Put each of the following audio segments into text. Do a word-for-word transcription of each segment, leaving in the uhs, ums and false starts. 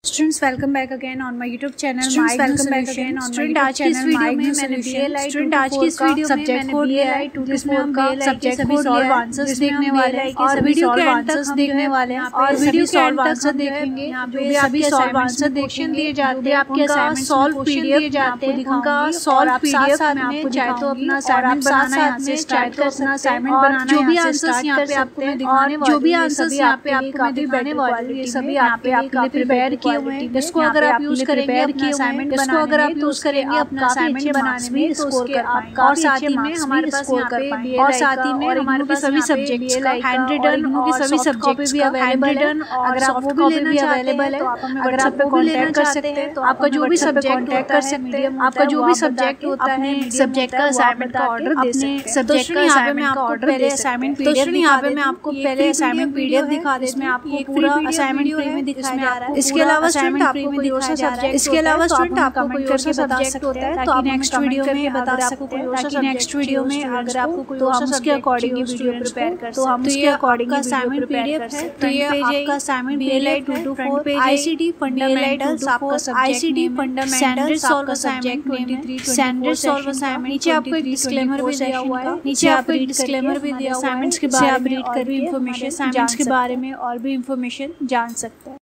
Students, welcome back again on my YouTube channel. Students, welcome back again on my YouTube channel. Video में मैंने B L I student आज की इस video में subject code लिया है, जिसमें हम B L I के सभी सॉल्व आंसर्स देखने वाले हैं और वीडियो के एंड तक देखने वाले हैं और वीडियो के एंड तक हम देखेंगे जो भी सभी सॉल्व आंसर क्वेश्चन दिए जाते हैं, आपके असाइनमेंट सॉल्व पीडीएफ दिए जाते हैं, उनका सॉल्व पीडीएफ में आपको चाहे तो अपना असाइनमेंट बनाना यहाँ से स्टार्ट कर अपना असाइनमेंट बनाना जो भी आंसर्स यहाँ पे आपको मैं दिखाने वाली हूँ, जो भी आंसर्स यहाँ पे आपको मैं दिखाने वाली हूँ, ये सभी आपके आपके प्रिपेयर किए हुए हैं, जिसको अगर आप यूज करेंगे अपना असाइनमेंट बनाने अगर आप यूज करेंगे अपना असाइनमेंट बनाने में तो उसके आप और साथ ही में हमारे पास यहाँ पे और साथ ही में हमारे पास सभी सब्जेक्ट्स का हैंड रिटन और सभी सब्जेक्ट्स भी अवेलेबल है। अगर आप वो भी लेना अवेलेबल है तो आप हमें व्हाट्सएप पे कांटेक्ट कर सकते हैं। तो आपका जो भी सब्जेक्ट होता है मीडियम आपका जो भी सब्जेक्ट होता है सब्जेक्ट का असाइनमेंट का ऑर्डर दे सकते हैं। सब्जेक्ट का यहाँ पे मैं आपको पहले असाइनमेंट पीडीएफ यहाँ पे मैं आपको पहले असाइनमेंट पीडीएफ दिखा देती हूँ, इसमें आपको पूरा असाइनमेंट फ्री में दिखाया जा रहा है। इसके अलावा स्टूडेंट आपको कोई और सा सब्जेक्ट इसके अलावा स्टूडेंट आपको कोई और सा सब्जेक्ट होता है तो आप नेक्स्ट वीडियो में बता सकते हैं ताकि नेक्स्ट वीडियो में अगर आपको कोई और सा उसके अकॉर्डिंग वीडियो प्रिपेयर कर तो हम उसके अकॉर्डिंग असाइनमेंट पीडीएफ है। तो ये आपका assignment B L I two two four ICT fundamentals आपका subject ICT fundamentals solve assignment तेईस स्टैंडर्ड सॉल्व असाइनमेंट नीचे आपको एक डिस्क्लेमर भी दिया हुआ है, नीचे आपको एक डिस्क्लेमर भी दिया हुआ है असाइनमेंट्स के बारे में आप रीड करके इंफॉर्मेशन असाइनमेंट्स के बारे में और भी इंफॉर्मेशन जान सकते हैं।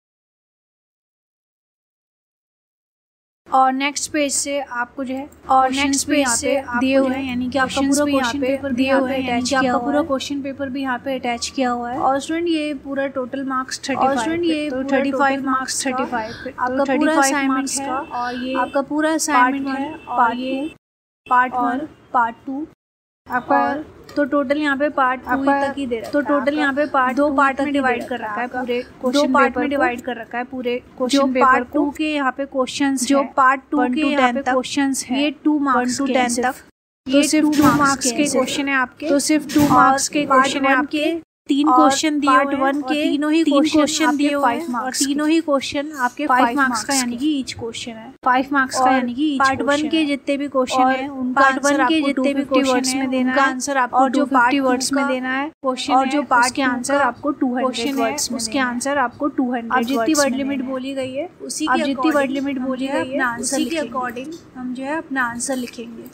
और नेक्स्ट पेज से आपको जो है और नेक्स्ट पेज से दिए हुए हैं, यानी कि आपका पूरा क्वेश्चन पेपर दिए हुए हैं, यानी कि आपका पूरा क्वेश्चन पेपर भी यहाँ पे अटैच किया हुआ है। और स्टूडेंट ये पूरा टोटल मार्क्स थर्टी और स्टूडेंट ये तो thirty five marks thirty five आपका पूरा असाइनमेंट है और ये आपका पूरा असाइनमेंट है और ये पार्ट वन पार्ट टू आपका तो टोटल यहाँ पे पार्ट टू तक ही दे रहा है। तो टोटल यहाँ पे पार्ट दो पार्ट में डिवाइड कर रखा है पूरे दो पार्ट में डिवाइड कर रखा है पूरे क्वेश्चन पेपर को। के यहाँ पे क्वेश्चंस जो पार्ट टू के यहाँ पे क्वेश्चंस है ये टू मार्क्स टू टेन तक तो सिर्फ टू मार्क्स के क्वेश्चन है आपके तो सिर्फ टू मार्क्स के क्वेश्चन है आपके। तीन क्वेश्चन दिए पार्ट वन के तीनों ही तीन क्वेश्चन दिए फाइव मार्क्स तीनों ही क्वेश्चन आपके फाइव मार्क्स का यानी कि ईच क्वेश्चन है फाइव मार्क्स का यानी कि पार्ट वन के जितने भी क्वेश्चन है उनका आंसर के जितने भी वर्ड्स में देना है आंसर आपको और जो फिफ्टी वर्ड्स में देना है क्वेश्चन और जो पार्ट के आंसर आपको टू हंड्रेड वर्ड्स में उसके आंसर आपको टू हंड्रेड जितनी वर्ड लिमिट बोली गई है उसी की जितनी वर्ड लिमिट बोली गई है उसी के अकॉर्डिंग हम जो है अपना आंसर लिखेंगे।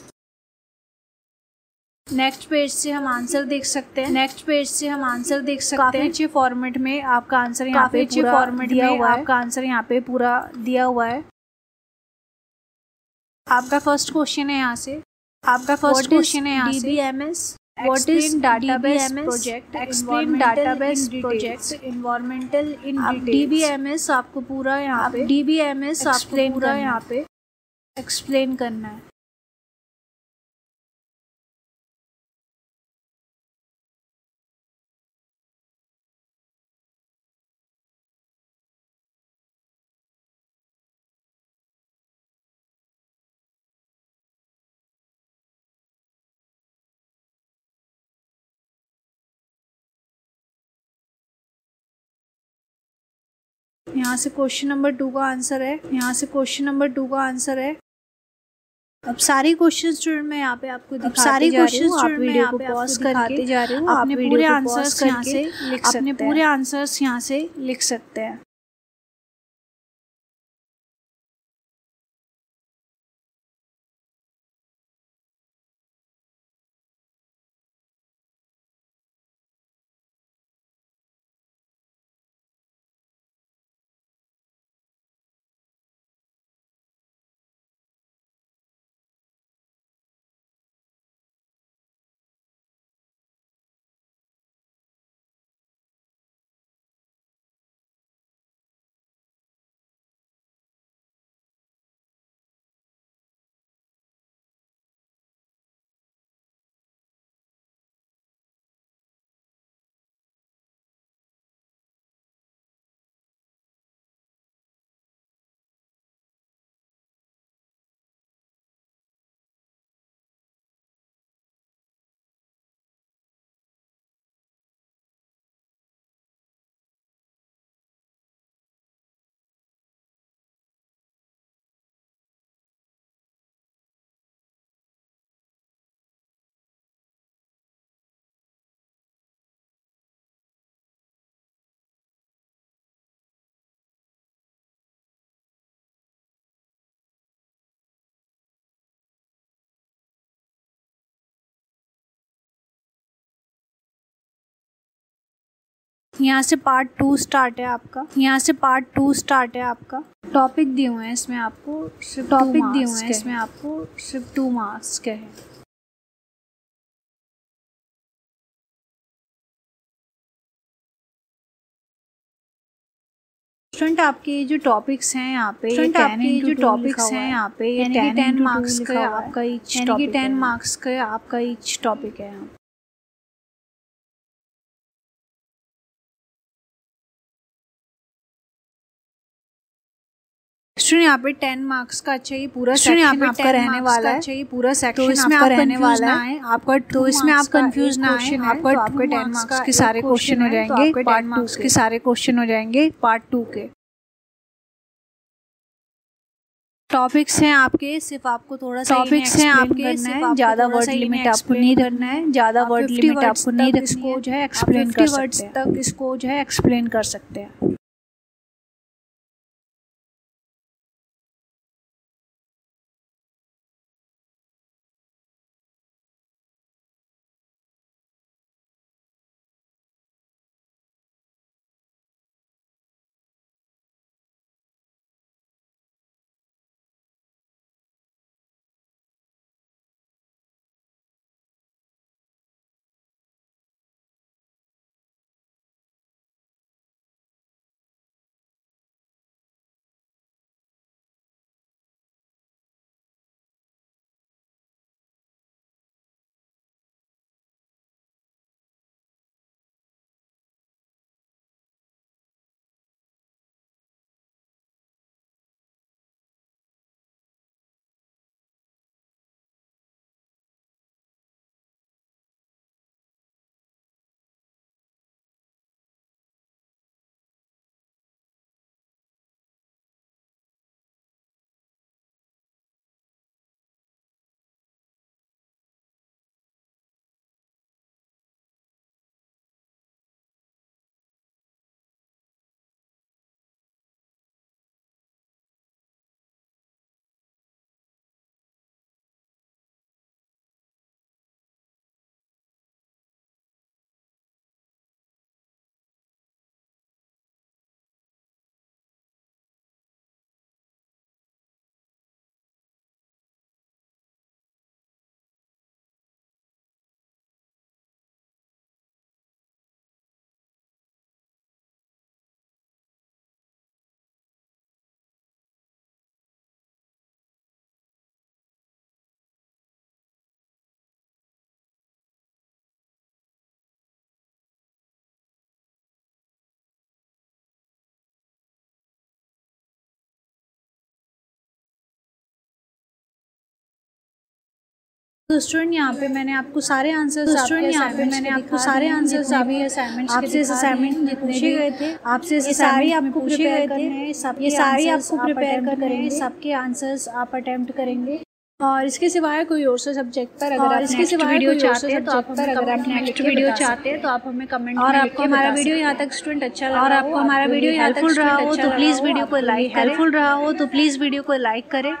नेक्स्ट पेज से हम आंसर देख सकते हैं नेक्स्ट पेज से हम आंसर देख सकते हैं अच्छे फॉर्मेट में आपका आंसर यहाँ पे अच्छे फॉर्मेट दिया हुआ है आपका आंसर यहाँ पे पूरा दिया हुआ है। आपका फर्स्ट क्वेश्चन है यहाँ से आपका फर्स्ट क्वेश्चन है यहाँ से DBMS what is database project explain database project environmental in detail. DBMS आपको पूरा यहाँ पे डीबीएमएस आपको पूरा यहाँ पे एक्सप्लेन करना है। यहाँ से क्वेश्चन नंबर टू का आंसर है यहाँ से क्वेश्चन नंबर टू का आंसर है। अब सारी क्वेश्चन स्टूडेंट मैं यहाँ पे आपको दिखाती सारी क्वेश्चन स्टूडेंट मैं यहाँ पे पॉज करके जा रही हूँ अपने पूरे आंसर्स यहाँ से लिख सकते हैं अपने पूरे आंसर्स यहाँ से लिख सकते हैं। यहाँ से पार्ट टू स्टार्ट है आपका यहाँ से पार्ट टू स्टार्ट है आपका टॉपिक दिए हुए हैं इसमें आपको सिर्फ टॉपिक दिए हुए हैं इसमें आपको सिर्फ टू मार्क्स के हैं। स्टूडेंट आपके जो टॉपिक्स हैं यहाँ पे स्टूडेंट आपके जो टॉपिक्स हैं यहाँ पे ये टेन मार्क्स का आपका ईच यानी कि टेन मार्क्स का आपका ईच टॉपिक है। स्टूडेंट यहाँ पे टेन मार्क्स का अच्छा ये पूरा सेक्शन यहाँ पे आपका रहने वाला है। अच्छा ये पूरा सेक्शन तो इसमें आपका रहने वाला है आपका तो इसमें आप कंफ्यूज ना आए आपका आपके टेन मार्क्स के सारे क्वेश्चन हो जाएंगे पार्ट मार्क्स के सारे क्वेश्चन हो जाएंगे पार्ट टू के। टॉपिक्स हैं आपके सिर्फ आपको थोड़ा सा टॉपिक्स हैं आपके सिर्फ ज़्यादा वर्ड लिमिट आपको नहीं करना है ज़्यादा वर्ड लिमिट आपको नहीं रखनी है इसको जो है एक्सप्लेन कर सकते हैं तक इसको जो है एक्सप्लेन कर सकते हैं। तो स्टूडेंट यहाँ पे मैंने आपको सारे आंसर्स स्टूडेंट यहाँ पे मैंने आपको सारे आंसर्स अभी असाइनमेंट्स आपसे असाइनमेंट जितने भी गए थे आपसे सारे आपको पूछे गए थे सब ये सारे आपको प्रिपेयर करने हैं सबके आंसर्स आप अटेम्प्ट करेंगे। और इसके सिवाय कोई और से सब्जेक्ट पर अगर आप इसके सिवाय वीडियो चाहते हैं तो आप पर अगर आप नेक्स्ट वीडियो चाहते हैं तो आप हमें कमेंट और आपको हमारा वीडियो यहाँ तक स्टूडेंट अच्छा लगा और आपको हमारा वीडियो हेल्पफुल रहा हो तो प्लीज़ वीडियो को लाइक हेल्पफुल रहा हो तो प्लीज़ वीडियो को लाइक करें।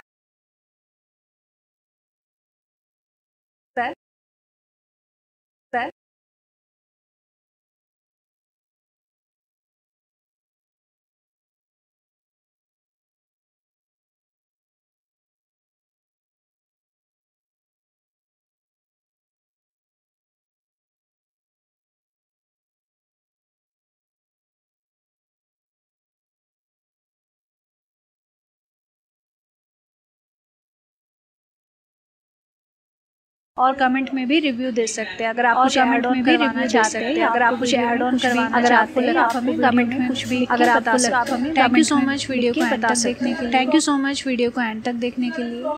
और कमेंट में भी रिव्यू दे सकते हैं अगर आप कुछ ऐड ऑन में भी रिव्यू चाहते हैं अगर आप कुछ ऐड ऑन करवाना अगर आपको लगा आप हमें कमेंट में कुछ भी अगर आपको लगा आप हमें thank you so much video को एंड तक देखने के लिए thank you so much video को एंड तक देखने के लिए।